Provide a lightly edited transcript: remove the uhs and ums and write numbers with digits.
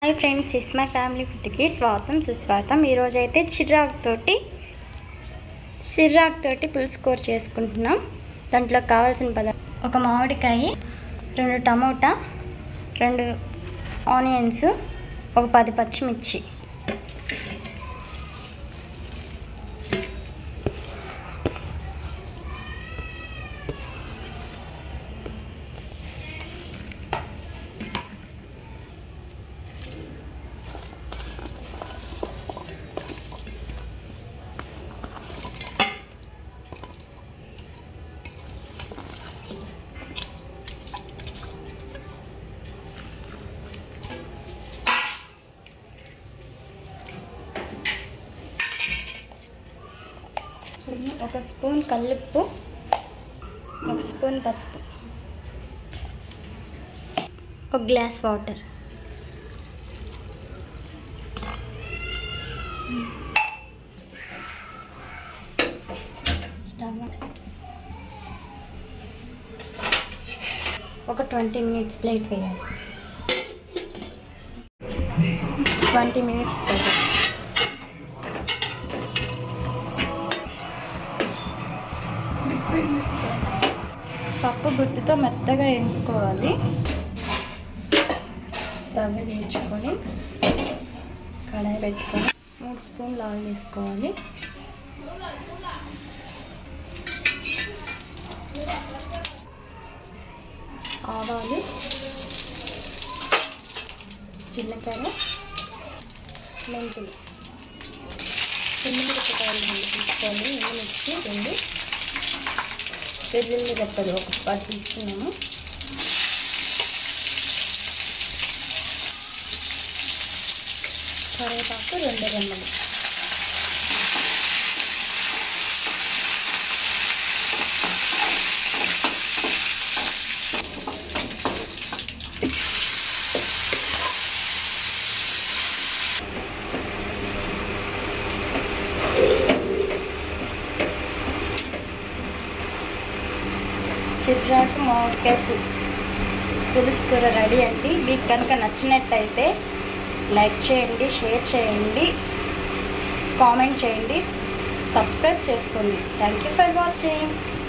Hi friends, is my family ఫుడ్కి స్వాగతం సుస్వాగతం. ఈరోజు అయితే చిర్రాకుతోటి పులుసు కూర చేసుకుంటున్నాం. దాంట్లో కావాల్సిన పదార్థాలు: ఒక మామిడికాయ, 2 టమోటా, 2 ఆనియన్స్, ఒక 10 పచ్చిమిర్చి. ఒక స్పూన్ కల్లుప్పు, 1 స్పూన్ పసుపు, 1 గ్లాస్ వాటర్. ఒక 20 మినిట్స్ ప్లేట్ వేయాలి. 20 మినిట్స్ తర్వాత పప్పు గుత్తితో మెత్తగా ఎంపుకోవాలి. స్టవ్ వేయించుకొని కడాయి పెట్టుకొని 3 స్పూన్లు ఆయిల్ వేసుకోవాలి. ఆవాలు, జీలకర్ర, మెంతులు, మిరపకాయలు తీసుకొని మిక్సీ పిండి, వెల్లుల్లి రెప్పలు ఒక 10 తీసుకున్నాము. కరివేపాకు 2 రెమ్మలు. చిర్రాకు మామిడికాయ పులుసు కూర రెడీ అండి. మీకు కనుక నచ్చినట్టయితే లైక్ చేయండి, షేర్ చేయండి, కామెంట్ చేయండి, సబ్స్క్రైబ్ చేసుకోండి. Thank you for watching.